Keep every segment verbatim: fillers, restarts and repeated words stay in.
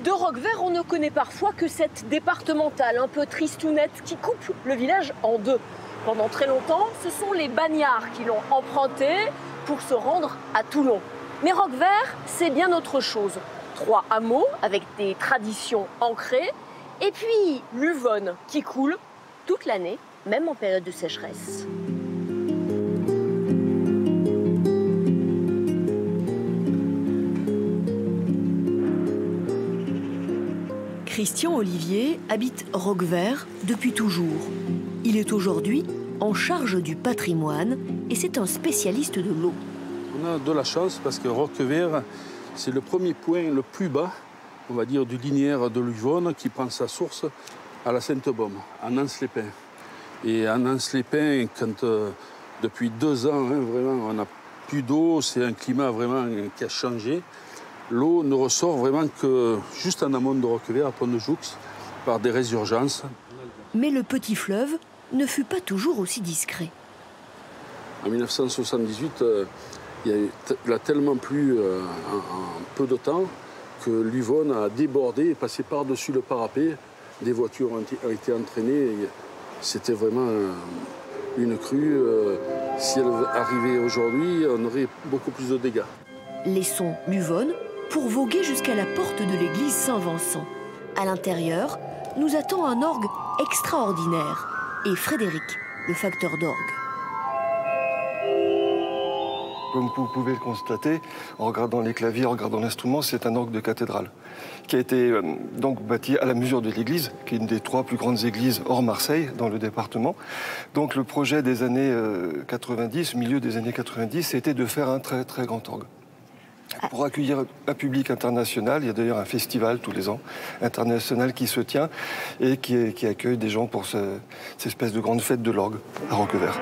De Roquevert, on ne connaît parfois que cette départementale un peu tristounette qui coupe le village en deux. Pendant très longtemps, ce sont les bagnards qui l'ont emprunté pour se rendre à Toulon. Mais Roquevert, c'est bien autre chose. Trois hameaux avec des traditions ancrées et puis l'Uvonne qui coule toute l'année, même en période de sécheresse. Christian Olivier habite Roquevert depuis toujours. Il est aujourd'hui en charge du patrimoine et c'est un spécialiste de l'eau. On a de la chance parce que Roquevert, c'est le premier point le plus bas, on va dire, du linéaire de l'Uvonne qui prend sa source à la Sainte-Baume, à Nance-les-Pins. Et à Nance-les-Pins, quand euh, depuis deux ans, hein, vraiment, on n'a plus d'eau, c'est un climat vraiment qui a changé. L'eau ne ressort vraiment que juste en amont de Roquevert, à Pont-de-Joux, par des résurgences. Mais le petit fleuve ne fut pas toujours aussi discret. En mille neuf cent soixante-dix-huit, euh, il, y a eu il a tellement plu euh, en, en peu de temps que l'Uvonne a débordé et passé par-dessus le parapet. Des voitures ont, ont été entraînées. C'était vraiment euh, une crue. Euh, si elle arrivait aujourd'hui, on aurait beaucoup plus de dégâts. Laissons l'Uvonne pour voguer jusqu'à la porte de l'église Saint-Vincent. À l'intérieur, nous attend un orgue extraordinaire et Frédéric, le facteur d'orgue. Comme vous pouvez le constater, en regardant les claviers, en regardant l'instrument, c'est un orgue de cathédrale qui a été euh, donc bâti à la mesure de l'église, qui est une des trois plus grandes églises hors Marseille, dans le département. Donc le projet des années euh, quatre-vingt-dix, milieu des années quatre-vingt-dix, c'était de faire un très très grand orgue. Pour accueillir un public international, il y a d'ailleurs un festival tous les ans, international qui se tient et qui, qui accueille des gens pour ce, cette espèce de grande fête de l'orgue à Roquevert.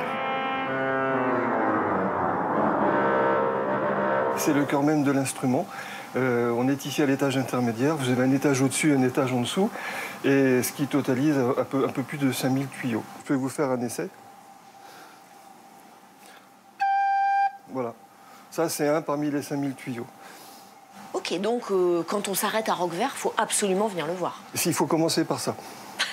C'est le cœur même de l'instrument. Euh, on est ici à l'étage intermédiaire. Vous avez un étage au-dessus et un étage en dessous, et ce qui totalise un peu, un peu plus de cinq mille tuyaux. Je vais vous faire un essai. Voilà. Ça, c'est un parmi les cinq mille tuyaux. Ok, donc euh, quand on s'arrête à Roquevert, il faut absolument venir le voir. Il faut commencer par ça.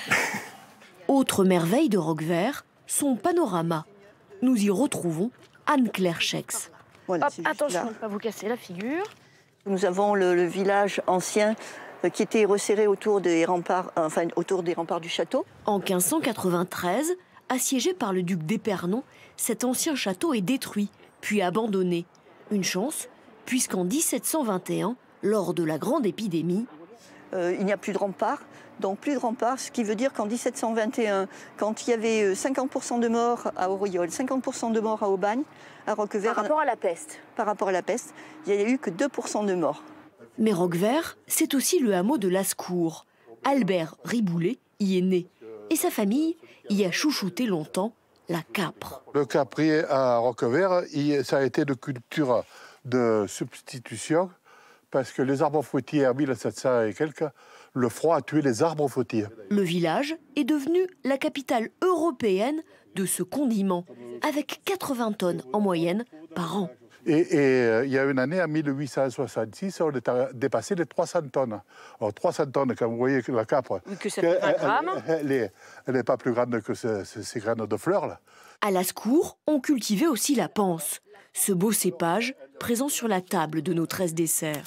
Autre merveille de Roquevert, son panorama. Nous y retrouvons Anne-Claire Schex. Voilà, Hop, attention, ne pas vous casser la figure. Nous avons le, le village ancien euh, qui était resserré autour des remparts, euh, enfin autour des remparts du château. En quinze cent quatre-vingt-treize, assiégé par le duc d'Épernon, cet ancien château est détruit, puis abandonné. Une chance, puisqu'en mille sept cent vingt et un, lors de la grande épidémie, euh, il n'y a plus de remparts, donc plus de remparts, ce qui veut dire qu'en mille sept cent vingt et un, quand il y avait cinquante pour cent de morts à Auriol, cinquante pour cent de morts à Aubagne, à Roquevert... Par rapport à la peste. Par rapport à la peste, il n'y a eu que deux pour cent de morts. Mais Roquevert, c'est aussi le hameau de Lascours. Albert Riboulet y est né. Et sa famille y a chouchouté longtemps la capre. Le caprier à Roquevert, il, ça a été de culture de substitution parce que les arbres fruitiers en mille sept cents et quelques, le froid a tué les arbres fruitiers. Le village est devenu la capitale européenne de ce condiment, avec quatre-vingts tonnes en moyenne par an. Et, et euh, il y a une année, en mille huit cent soixante-six, on a dépassé les trois cents tonnes. Alors trois cents tonnes, quand vous voyez que la capre, oui, que ça fait vingt grammes. Elle n'est pas plus grande que ce, ce, ces graines de fleurs, là. À Lascours, on cultivait aussi la panse, ce beau cépage présent sur la table de nos treize desserts.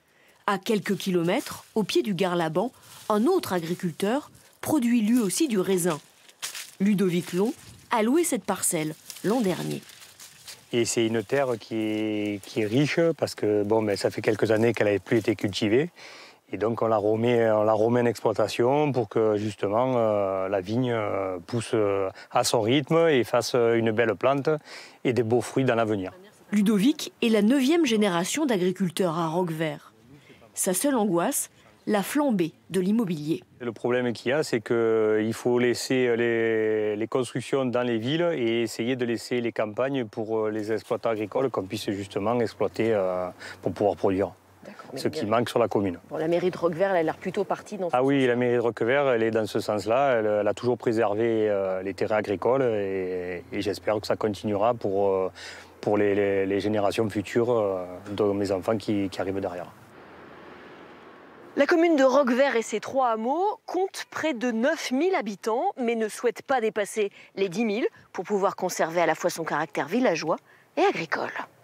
À quelques kilomètres, au pied du Garlaban, un autre agriculteur produit lui aussi du raisin. Ludovic Long a loué cette parcelle l'an dernier. Et c'est une terre qui est, qui est riche parce que bon, ben, ça fait quelques années qu'elle n'avait plus été cultivée. Et donc on la remet, on la remet en exploitation pour que justement euh, la vigne euh, pousse euh, à son rythme et fasse une belle plante et des beaux fruits dans l'avenir. Ludovic est la neuvième génération d'agriculteurs à Roquevert. Sa seule angoisse, la flambée de l'immobilier. Le problème qu'il y a, c'est qu'il faut laisser les, les constructions dans les villes et essayer de laisser les campagnes pour les exploitants agricoles qu'on puisse justement exploiter euh, pour pouvoir produire. Ce qui manque sur la commune. Bon, la mairie de Roquevert, elle a l'air plutôt partie dans ce Ah sens. oui, la mairie de Roquevert, elle est dans ce sens-là. Elle, elle a toujours préservé euh, les terrains agricoles et, et j'espère que ça continuera pour, euh, pour les, les, les générations futures euh, de mes enfants qui, qui arrivent derrière. La commune de Roquevert et ses trois hameaux compte près de neuf mille habitants, mais ne souhaite pas dépasser les dix mille pour pouvoir conserver à la fois son caractère villageois et agricole.